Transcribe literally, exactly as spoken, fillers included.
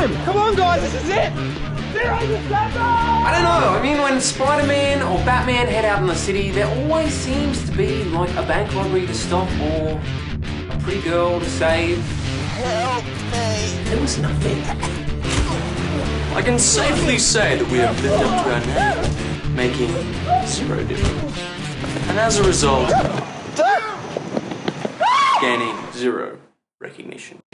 Come on, guys, this is it! Zero December! I don't know, I mean, when Spider-Man or Batman head out in the city, there always seems to be like a bank robbery to stop or a pretty girl to save. Help me! There was nothing. I can safely say that we have lived up to our name, making zero difference. And as a result, gaining zero recognition.